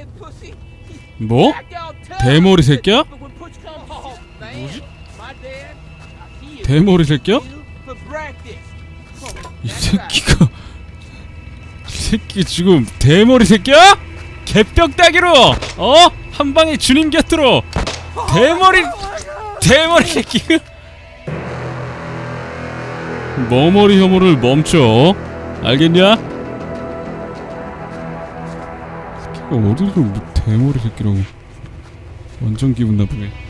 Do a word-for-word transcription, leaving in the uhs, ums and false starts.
뭐? 대머리 새끼야? 뭐지? 대머리 새끼야? 이 새끼가 이 새끼 지금 대머리 새끼야? 개뼈따기로 어? 한방에 주님 곁으로 대머리 대머리 새끼 머머리 혐오를 멈춰 알겠냐? 새끼가 어디서 대머리 새끼라고 완전 기분 나쁘네.